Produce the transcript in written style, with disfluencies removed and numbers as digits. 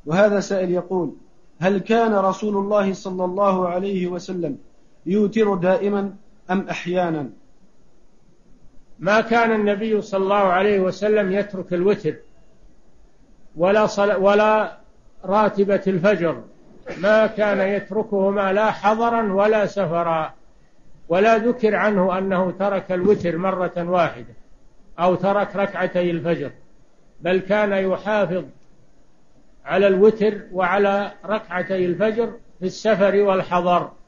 وهذا سائل يقول: هل كان رسول الله صلى الله عليه وسلم يوتر دائما أم أحيانا؟ ما كان النبي صلى الله عليه وسلم يترك الوتر ولا راتبة الفجر، ما كان يتركهما لا حضرا ولا سفرا، ولا ذكر عنه أنه ترك الوتر مرة واحدة أو ترك ركعتي الفجر، بل كان يحافظ على الوتر وعلى ركعتي الفجر في السفر والحضر.